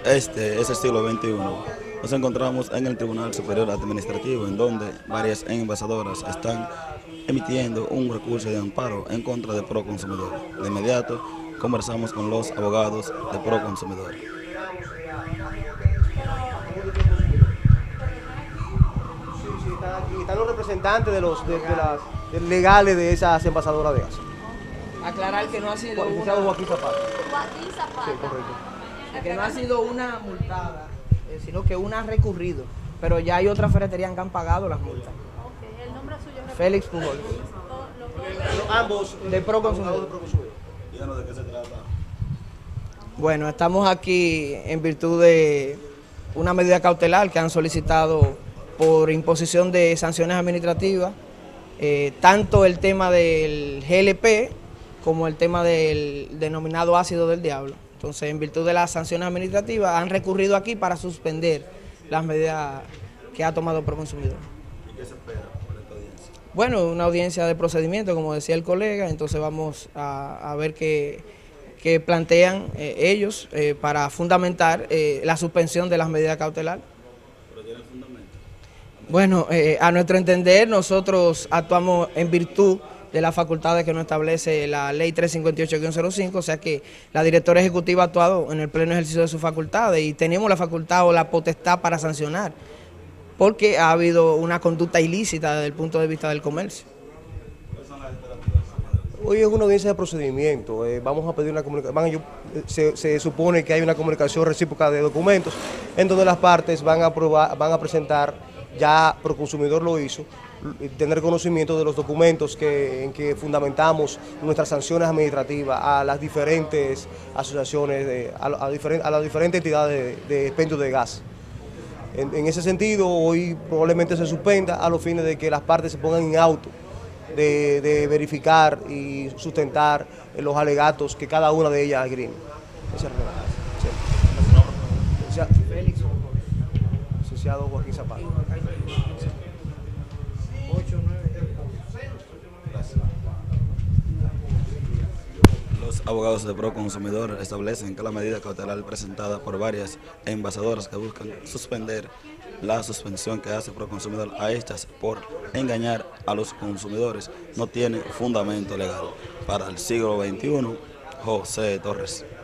Este es el siglo XXI. Nos encontramos en el Tribunal Superior Administrativo, en donde varias envasadoras están emitiendo un recurso de amparo en contra de Proconsumidor. De inmediato conversamos con los abogados de Proconsumidor. Sí, sí, están aquí. Están los representantes legales de esas envasadoras de gas. Aclarar que no ha sido Licenciado una, Joaquín Zapata. Joaquín Sí, Zapata. correcto. que no ha sido una multada, sino que una ha recurrido. Pero ya hay otras ferreterías que han pagado las multas. Ok, el nombre suyo es Félix Pujol, Ambos de Proconsumidor. Díganos de qué se trata. Bueno, estamos aquí en virtud de una medida cautelar que han solicitado por imposición de sanciones administrativas, tanto el tema del GLP como el tema del denominado ácido del diablo. Entonces, en virtud de las sanciones administrativas, han recurrido aquí para suspender las medidas que ha tomado Proconsumidor. ¿Y qué se espera por esta audiencia? Bueno, una audiencia de procedimiento, como decía el colega, entonces vamos a ver qué plantean ellos para fundamentar la suspensión de las medidas cautelares. ¿Pero tiene fundamento? Bueno, a nuestro entender, nosotros actuamos en virtud de las facultades que nos establece la ley 358-05, o sea que la directora ejecutiva ha actuado en el pleno ejercicio de sus facultades y tenemos la facultad o la potestad para sancionar, porque ha habido una conducta ilícita desde el punto de vista del comercio. Hoy es una audiencia de procedimiento. Vamos a pedir una comunicación. Se supone que hay una comunicación recíproca de documentos en donde las partes van a presentar, ya Proconsumidor lo hizo, tener conocimiento de los documentos en que fundamentamos nuestras sanciones administrativas a las diferentes asociaciones, a las diferentes entidades de expendio de gas. En ese sentido, hoy probablemente se suspenda a los fines de que las partes se pongan en auto de verificar y sustentar los alegatos que cada una de ellas esgrime. Esa es la verdad. Sí. Félix Licenciado Joaquín Zapata. Los abogados de Proconsumidor establecen que la medida cautelar presentada por varias envasadoras que buscan suspender la suspensión que hace Proconsumidor a estas por engañar a los consumidores no tiene fundamento legal. Para el siglo XXI, José Torres.